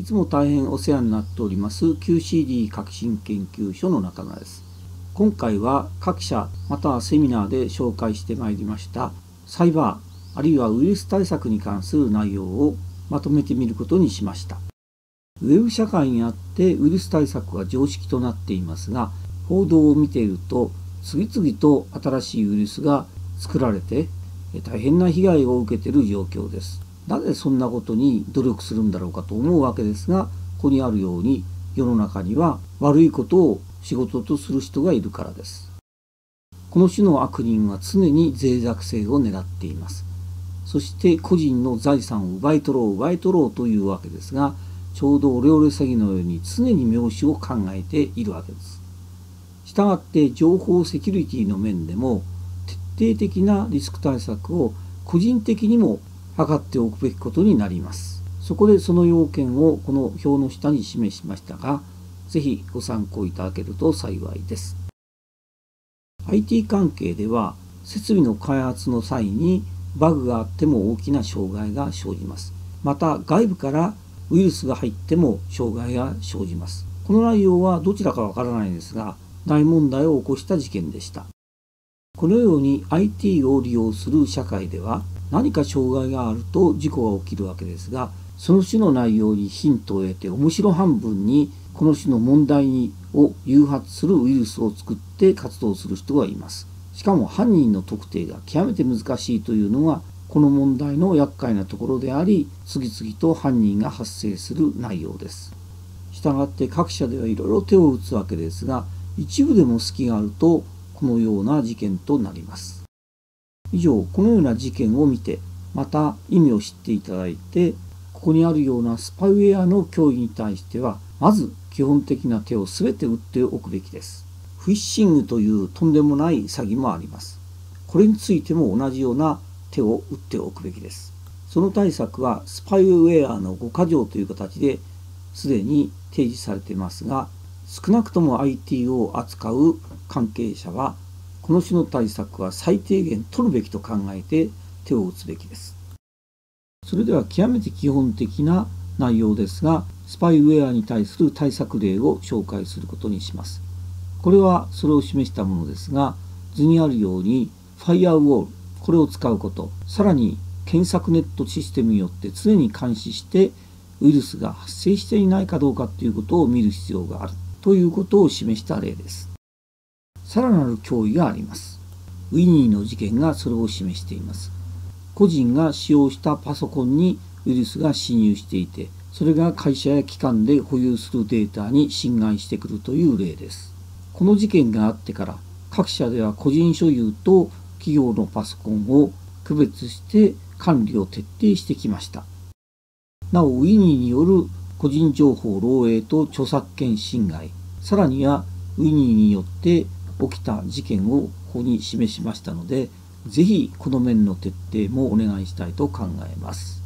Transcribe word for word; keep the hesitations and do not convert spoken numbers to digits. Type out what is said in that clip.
いつも大変お世話になっております キューシーディー 革新研究所の中村です。今回は各社またはセミナーで紹介してまいりましたサイバーあるいはウイルス対策に関する内容をまとめてみることにしました。ウェブ社会にあってウイルス対策は常識となっていますが、報道を見ていると次々と新しいウイルスが作られて大変な被害を受けている状況です。なぜそんなことに努力するんだろうかと思うわけですが、ここにあるように世の中には悪いことを仕事とする人がいるからです。この種の悪人は常に脆弱性を狙っています。そして個人の財産を奪い取ろう奪い取ろうというわけですが、ちょうどオレオレ詐欺のように常に妙手を考えているわけです。したがって情報セキュリティの面でも徹底的なリスク対策を個人的にも図っておくべきことになります。そこでその要件をこの表の下に示しましたが、ぜひご参考いただけると幸いです。アイティー 関係では設備の開発の際にバグがあっても大きな障害が生じます。また外部からウイルスが入っても障害が生じます。この内容はどちらかわからないんですが、大問題を起こした事件でした。このように アイティー を利用する社会では何か障害があると事故が起きるわけですが、その種の内容にヒントを得て面白半分にこの種の問題にを誘発するウイルスを作って活動する人がいます。しかも犯人の特定が極めて難しいというのがこの問題の厄介なところであり、次々と犯人が発生する内容です。したがって各社ではいろいろ手を打つわけですが、一部でも隙があるとこのような事件となります。以上、このような事件を見てまた意味を知っていただいて、ここにあるようなスパイウェアの脅威に対してはまず基本的な手を全て打っておくべきです。フィッシングというとんでもない詐欺もあります。これについても同じような手を打っておくべきです。その対策はスパイウェアのごか条という形ですでに提示されていますが、少なくとも アイティー を扱う関係者はこの種の対策は最低限取るべきと考えて手を打つべきです。それでは極めて基本的な内容ですが、スパイウェアに対する対策例を紹介することにします。これはそれを示したものですが、図にあるようにファイアウォール、これを使うこと、さらに検索ネットシステムによって常に監視してウイルスが発生していないかどうかということを見る必要があるということを示した例です。さらなる脅威があります。ウィニーの事件がそれを示しています。個人が使用したパソコンにウイルスが侵入していて、それが会社や機関で保有するデータに侵害してくるという例です。この事件があってから各社では個人所有と企業のパソコンを区別して管理を徹底してきました。なおウィニーによる個人情報漏洩と著作権侵害、さらにはウィニーによって起きた事件をここに示しましたので、ぜひこの面の徹底もお願いしたいと考えます。